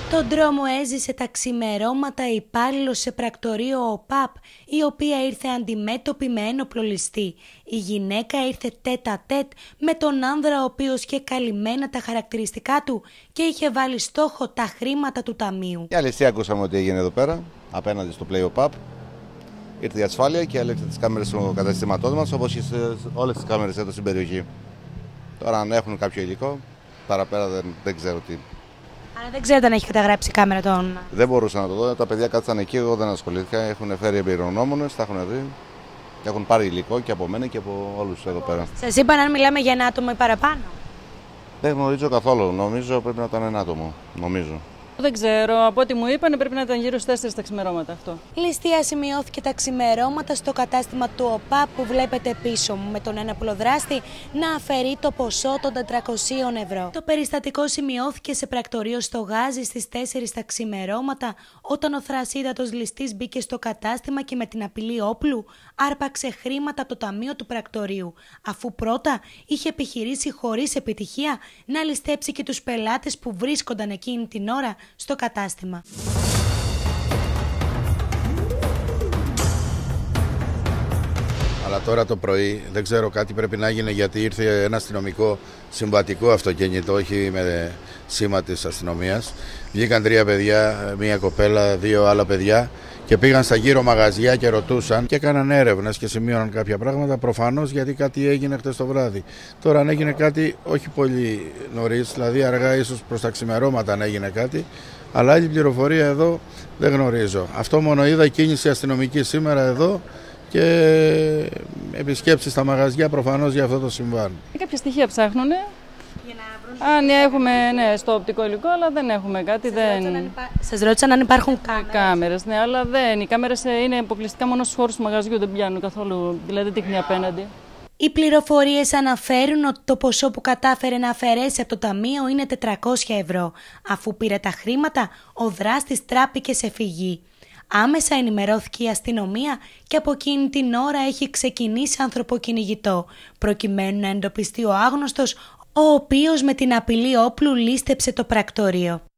Τον δρόμο έζησε τα ξημερώματα υπάλληλος σε πρακτορείο ΟΠΑΠ, η οποία ήρθε αντιμέτωπη με ένοπλο ληστή. Η γυναίκα ήρθε τέτα-τέτ με τον άνδρα, ο οποίος είχε καλυμμένα τα χαρακτηριστικά του και είχε βάλει στόχο τα χρήματα του ταμείου. Η αλήθεια ακούσαμε ότι έγινε εδώ πέρα, απέναντι στο Play ΟΠΑΠ. Ήρθε η ασφάλεια και έλεξε τις κάμερες του καταστήματός μας, όπως και σε όλες τις κάμερες εδώ στην περιοχή. Τώρα, αν έχουν κάποιο υλικό, παραπέρα δεν ξέρω τι. Άρα δεν ξέρετε αν έχει καταγράψει η κάμερα των... Δεν μπορούσα να το δω. Τα παιδιά κάτσαν εκεί, εγώ δεν ασχολήθηκα. Έχουν φέρει εμπειρογνώμονες, τα έχουν δει. Και έχουν πάρει υλικό και από μένα και από όλους εδώ πέρα. Σας είπαν αν μιλάμε για ένα άτομο ή παραπάνω? Δεν γνωρίζω καθόλου. Νομίζω πρέπει να ήταν ένα άτομο. Νομίζω. Δεν ξέρω. Από ό,τι μου είπαν πρέπει να ήταν γύρω στις 4 τα ξημερώματα αυτό. Ληστεία σημειώθηκε τα ξημερώματα στο κατάστημα του ΟΠΑΠ που βλέπετε πίσω μου, με τον ένοπλο δράστη να αφαιρεί το ποσό των 400 ευρώ. Το περιστατικό σημειώθηκε σε πρακτορείο στο Γάζι στις 4 τα ξημερώματα, όταν ο θρασίδατος ληστής μπήκε στο κατάστημα και με την απειλή όπλου άρπαξε χρήματα από το ταμείο του πρακτορείου, αφού πρώτα είχε επιχειρήσει χωρίς επιτυχία να ληστέψει και τους πελάτες που βρίσκονταν εκείνη την ώρα στο κατάστημα. Αλλά τώρα το πρωί δεν ξέρω, κάτι πρέπει να γίνει, γιατί ήρθε ένα αστυνομικό συμβατικό αυτοκίνητο, όχι με σήμα της αστυνομίας. Βγήκαν 3 παιδιά, μία κοπέλα, 2 άλλα παιδιά και πήγαν στα γύρω μαγαζιά και ρωτούσαν και έκαναν έρευνες και σημείωναν κάποια πράγματα, προφανώς γιατί κάτι έγινε χτες το βράδυ. Τώρα αν έγινε κάτι όχι πολύ νωρίς, δηλαδή αργά ίσως προς τα ξημερώματα αν έγινε κάτι, αλλά άλλη πληροφορία εδώ δεν γνωρίζω. Αυτό μόνο είδα, κίνηση αστυνομική σήμερα εδώ και επισκέψεις στα μαγαζιά προφανώς για αυτό το συμβάν. Κάποια στοιχεία ψάχνουνε. Αν έχουμε στο οπτικό υλικό, αλλά δεν έχουμε κάτι. Σας ρώτησαν αν υπάρχουν κάμερες. Ναι, αλλά οι κάμερες είναι αποκλειστικά μόνο στους χώρους του μαγαζιού, δεν πιάνουν καθόλου, δηλαδή δεν δείχνει απέναντι. Οι πληροφορίες αναφέρουν ότι το ποσό που κατάφερε να αφαιρέσει από το ταμείο είναι 400 ευρώ. Αφού πήρε τα χρήματα, ο δράστης τράπηκε σε φυγή. Άμεσα ενημερώθηκε η αστυνομία και από εκείνη την ώρα έχει ξεκινήσει ανθρωποκυνηγητό, προκειμένου να εντοπιστεί ο άγνωστος, ο οποίος με την απειλή όπλου λήστεψε το πρακτορείο.